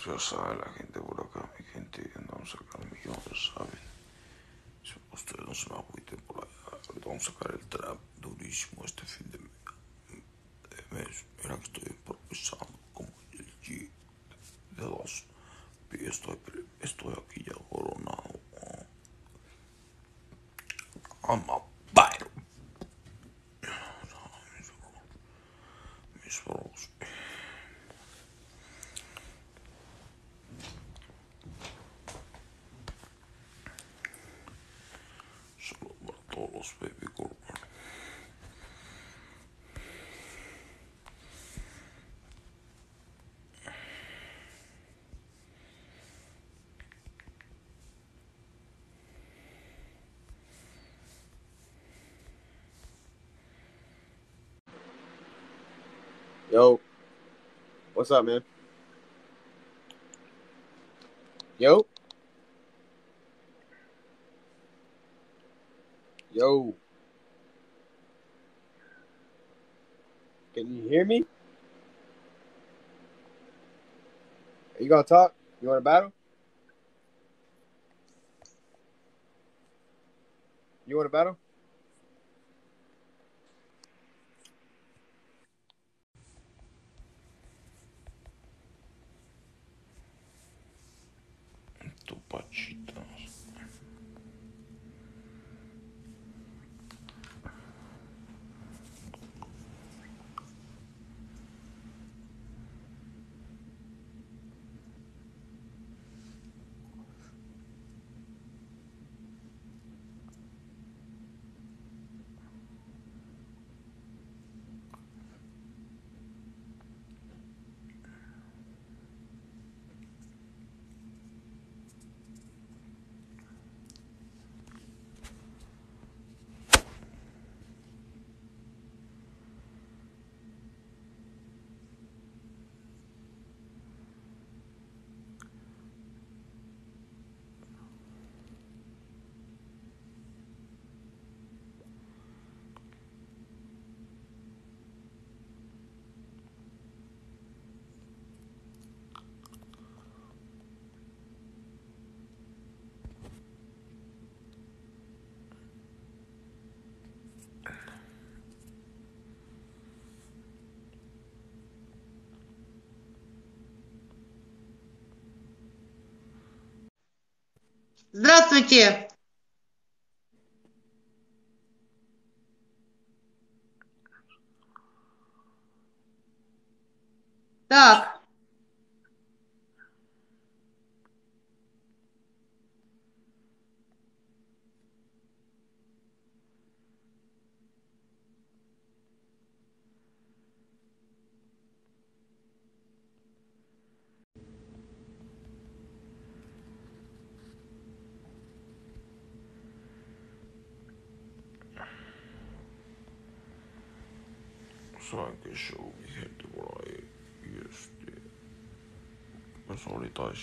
ya sabe la gente por acá, mi gente, andamos acá, ya saben. Ustedes no se me agüiten por allá. Ahorita vamos a sacar el trap durísimo este fin de mes. Mira que estoy improvisando como el G de dos. Y estoy aquí ya coronado. I'm a fire. Mis bros. Solo para todos los baby girl. Yo, what's up, man? Yo, can you hear me? Are you gonna talk? You want to battle? You want to battle? Tu pachita. Здравствуйте! Так, Saben que show, mi gente por ahí. Y pues ahorita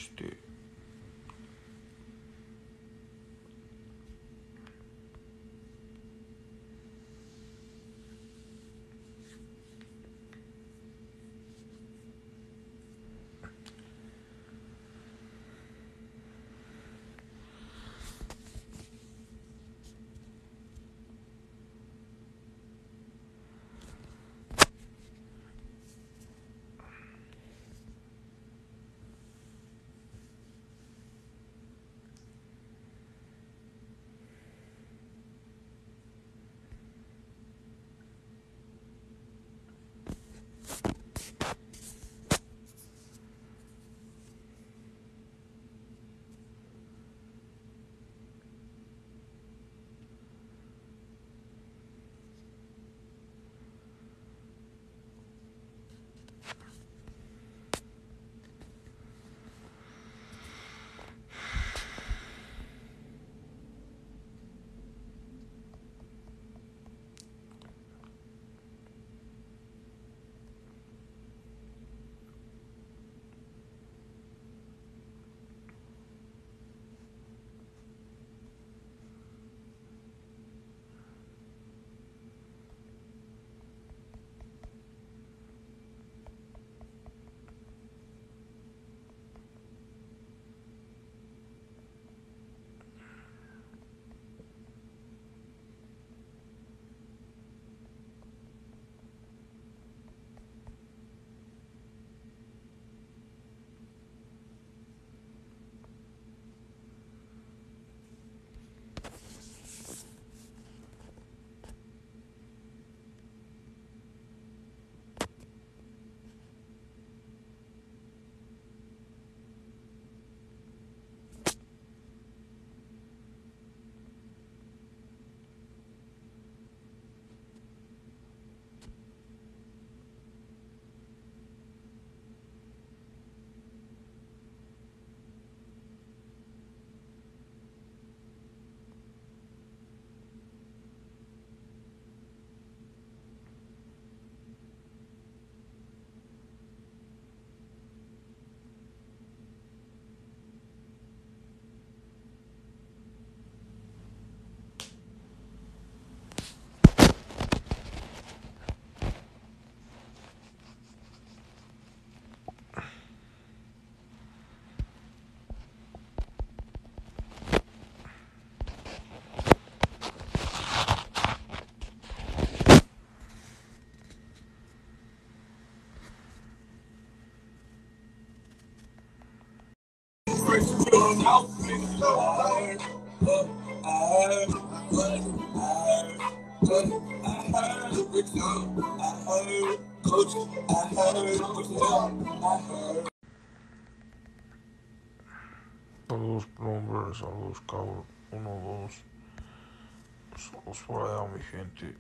Saludos, plomber, saludos, cabrón. Uno, dos. Saludos por allá, mi gente.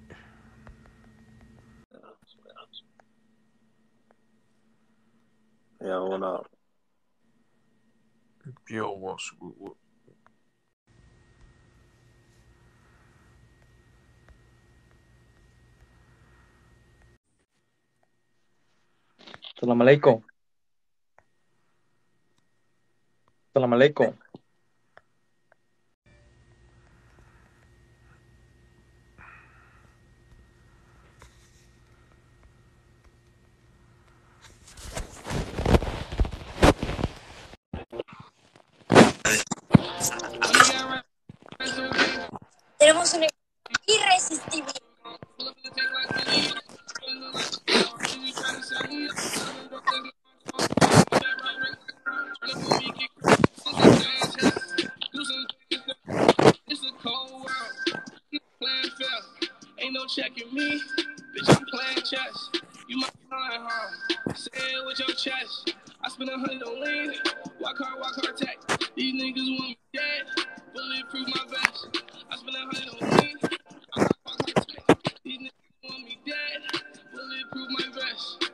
Yeah, what up? Yo, what's good? Assalamualaikum. Assalamualaikum. Tenemos un irresistible. It's a cold world. Playing fair. Ain't no checking me. Bitch, I'm playing chess. You my son, huh? Say it with your chest. I spent 100 on lean. Walk hard, tech. These niggas want me dead. Bulletproof my vest. I spent 100 on lean. Walk hard, tech. These niggas want me dead. Bulletproof my vest.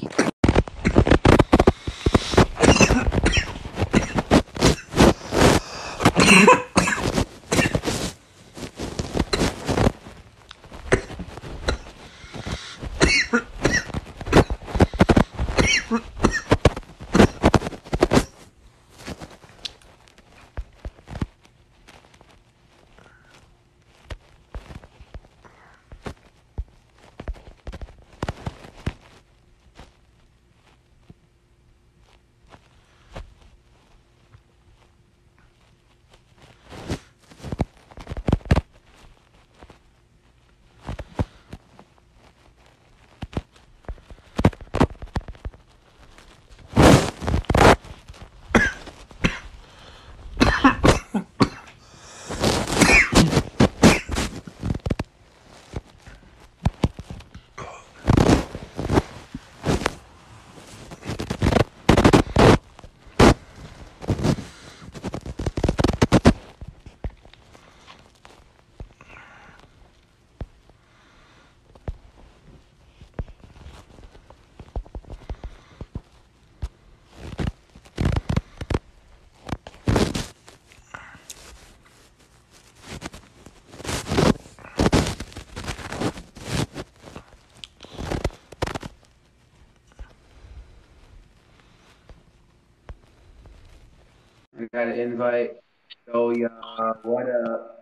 I got an invite. So y'all, what up?